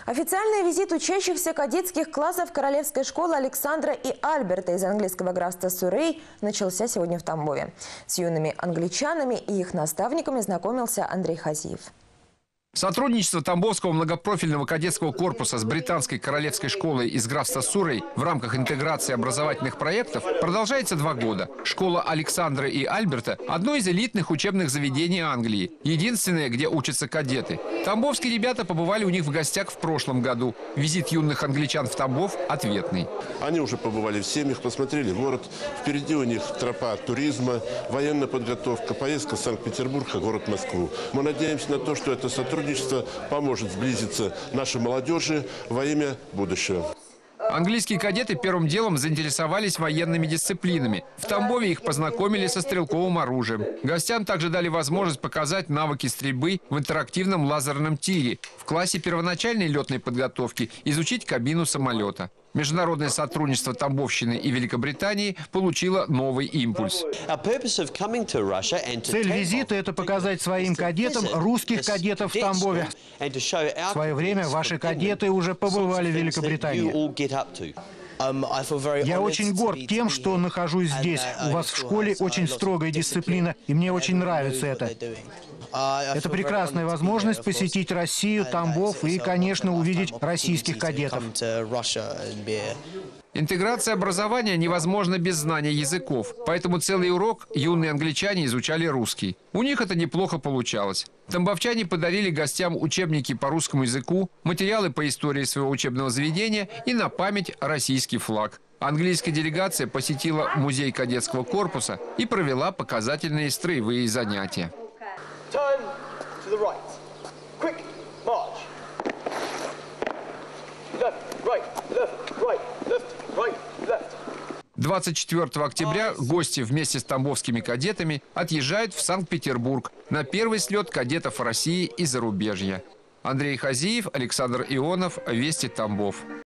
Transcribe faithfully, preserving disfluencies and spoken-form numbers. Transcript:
Официальный визит учащихся кадетских классов Королевской школы Александра и Альберта из английского графства Суррей начался сегодня в Тамбове. С юными англичанами и их наставниками знакомился Андрей Хазиев. Сотрудничество Тамбовского многопрофильного кадетского корпуса с британской королевской школой из графства Суррей в рамках интеграции образовательных проектов продолжается два года. Школа Александра и Альберта – одно из элитных учебных заведений Англии. Единственное, где учатся кадеты. Тамбовские ребята побывали у них в гостях в прошлом году. Визит юных англичан в Тамбов ответный. Они уже побывали в семьях, посмотрели город. Впереди у них тропа туризма, военная подготовка, поездка в Санкт-Петербург, а город Москву. Мы надеемся на то, что это сотрудничество поможет сблизиться нашей молодежи во имя будущего. Английские кадеты первым делом заинтересовались военными дисциплинами. В Тамбове их познакомили со стрелковым оружием. Гостям также дали возможность показать навыки стрельбы в интерактивном лазерном тире. В классе первоначальной летной подготовки изучить кабину самолета. Международное сотрудничество Тамбовщины и Великобритании получило новый импульс. Цель визита – это показать своим кадетам русских кадетов в Тамбове. В свое время ваши кадеты уже побывали в Великобритании. Я очень горд тем, что нахожусь здесь. У вас в школе очень строгая дисциплина, и мне очень нравится это. Это прекрасная возможность посетить Россию, Тамбов и, конечно, увидеть российских кадетов. Интеграция образования невозможна без знания языков. Поэтому целый урок юные англичане изучали русский. У них это неплохо получалось. Тамбовчане подарили гостям учебники по русскому языку, материалы по истории своего учебного заведения и на память российский флаг. Английская делегация посетила музей кадетского корпуса и провела показательные строевые занятия. двадцать четвёртого октября гости вместе с тамбовскими кадетами отъезжают в Санкт-Петербург на первый слет кадетов России и зарубежья. Андрей Хазиев, Александр Ионов, Вести Тамбов.